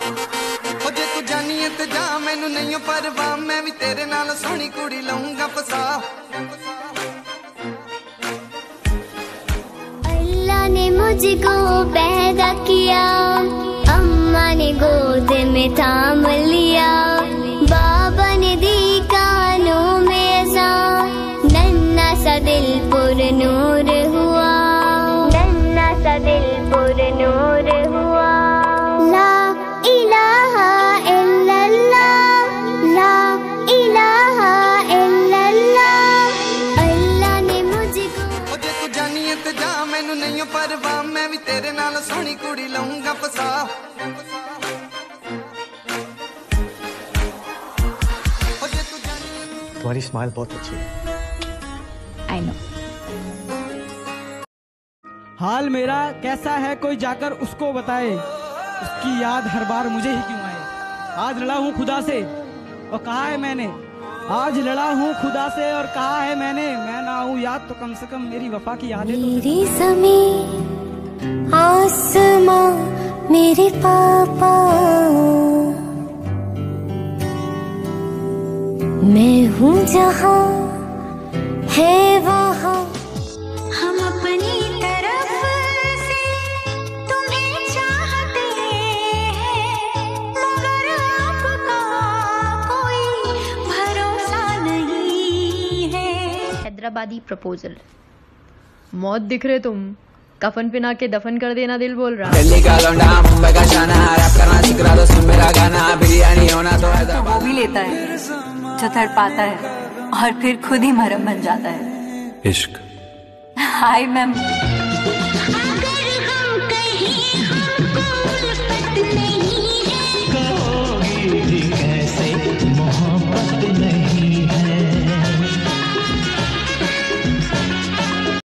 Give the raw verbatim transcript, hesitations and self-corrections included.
ओ जे तू जानी है ते जा मैनू नहीं परवाह, मैं भी तेरे नाल सोहनी कुड़ी लाऊंगा फसा। अल्लाह ने मुझको पैदा किया, अम्मा ने गोद में थाम लिया, बाबा ने दी कानों में ऐसा, नन्ना सा दिल पुर नूर हुआ, नन्ना सा दिल पुर नूर हुआ। ला इलाहा इल्लल्लाह, ला इलाहा इल्लल्लाह, अल्लाह ने मुझको। ओ जे तू जानी है ते जा मैनू नहीं परवाह, मैं भी तेरे नाल सोहनी कुड़ी लाऊंगा फसा। तुम्हारी स्माइल बहुत अच्छी है। I know. हाल मेरा कैसा है कोई जाकर उसको बताए, उसकी याद हर बार मुझे ही क्यों आए। आज लड़ा हूँ खुदा से और कहा है मैंने, आज लड़ा हूँ खुदा से और कहा है मैंने, मैं ना हूँ याद तो कम से कम मेरी वफा की याद है। मेरी ज़मीं आसमां मेरे पापा, मैं हूँ जहाँ है वहाँ, हम अपनी तरफ से तुम्हें चाहते हैं, मगर आपका कोई भरोसा नहीं है। हैदराबादी प्रपोजल। मौत दिख रहे तुम, कफन पिना के दफन कर देना दिल बोल रहा। दिल्ली का लौंडा मुंबई का शाना, रैप करना सिखा दो सुन मेरा गाना, बिरयानी होना तो है। तो वो भी लेता है जो तड़पाता है और फिर खुद ही मरहम बन जाता है। इश्क। Hi ma'am.